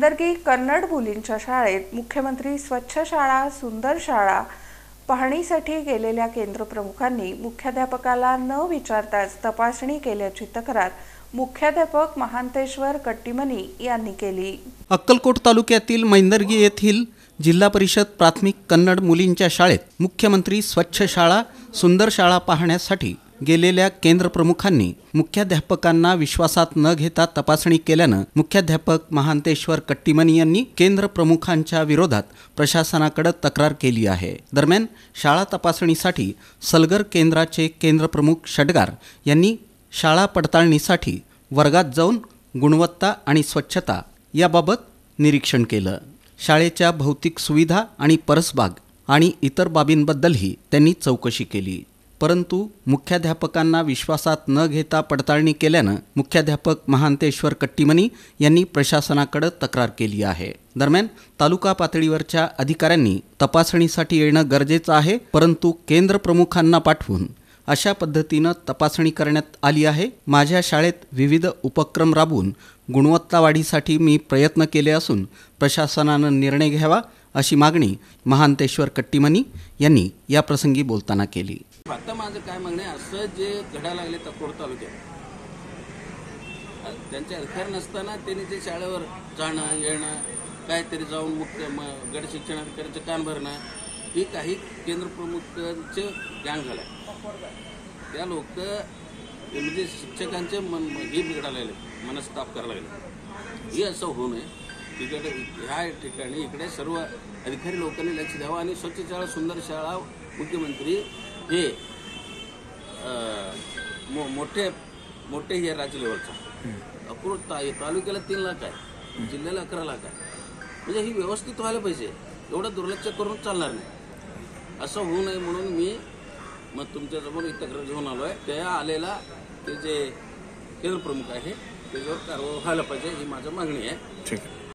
मैंदर्गी कन्नड मुलींच्या शाळेत मुख्यमंत्री स्वच्छ शाळा सुंदर शाळा पाहणीसाठी गेलेल्या केंद्र प्रमुखांनी मुख्याध्यापकाला न विचारताच तपासणी केल्याची तक्रार मुख्याध्यापक महांतेश्वर कट्टीमनी यांनी केली। अक्कलकोट तालुक्यातील मैंदर्गी येथील जिल्हा परिषद प्राथमिक कन्नड मुलींच्या शाळेत मुख्यमंत्री स्वच्छ शाळा सुंदर शाळा पाहण्यासाठी गेलेल्या केंद्र प्रमुखांनी मुख्याध्यापकांना विश्वासात न घेता तपासणी केल्यानं मुख्याध्यापक महांतेश्वर कट्टीमनी यांनी केंद्र प्रमुखांच्या विरोधात प्रशासनाकडे तक्रार केली आहे। दरम्यान शाळा तपासणीसाठी सलगर केंद्राचे केंद्र प्रमुख षटगार यांनी शाळा पडताळणीसाठी वर्गात जाऊन गुणवत्ता आणि स्वच्छता याबाबत निरीक्षण केलं। शाळेच्या भौतिक सुविधा आणि परसबाग आणि इतर बाबींबद्दलही त्यांनी चौकशी केली, परंतु मुख्याध्यापकांना विश्वासात न घेता पडताळणी केल्यानं मुख्याध्यापक महांतेश्वर कट्टीमनी यांनी प्रशासनाकडे तक्रार केली आहे। दरम्यान तालुका पातळीवरच्या अधिकाऱ्यांनी तपासणीसाठी येणं गरजेचं आहे, परंतु केंद्र प्रमुखांना पाठवून अशा पद्धतीनं तपासणी करण्यात आली आहे। माझ्या शाळेत विविध उपक्रम राबवून गुणवत्ता वाढीसाठी मी प्रयत्न केले असून प्रशासनानं निर्णय घ्यावा अशी मागणी महांतेश्वर कट्टीमनी यांनी या प्रसंगी बोलताना केली। आता माझं काय म्हणणे असं जे घडा लागले अक्कलकोट तालुक्यात त्यांचे अधिकार नसताना त्यांनी ते शाळेवर जाणं येणं काहीतरी जाऊन मुख्य गट शिक्षणाधिकाऱ्यांचे कान भरणं ही काही केंद्र प्रमुखांचे गँग झालं। त्या लोक म्हणजे शिक्षकांचे हे बिघडायला लागले, मनस्ताप करायला लागले। हे असं होऊ नये। तिकडे ह्या ठिकाणी इकडे सर्व अधिकारी लोकांनी लक्ष द्यावं आणि स्वच्छ शाळा सुंदर शाळा मुख्यमंत्री हे मोठे हे राज्य लेवलचा अक्कलकोट तालुक्याला 3 लाख आहे, जिल्ह्याला 11 लाख आहे। म्हणजे ही व्यवस्थित व्हायला पाहिजे, एवढं दुर्लक्ष करून चालणार नाही। असं होऊ नये म्हणून मी मग तुमच्यासमोर तक्रार घेऊन आलो आहे। त्या आलेला ते जे केंद्र प्रमुख आहे त्याच्यावर कारवाई व्हायला पाहिजे ही माझी मागणी आहे। ठीक आहे।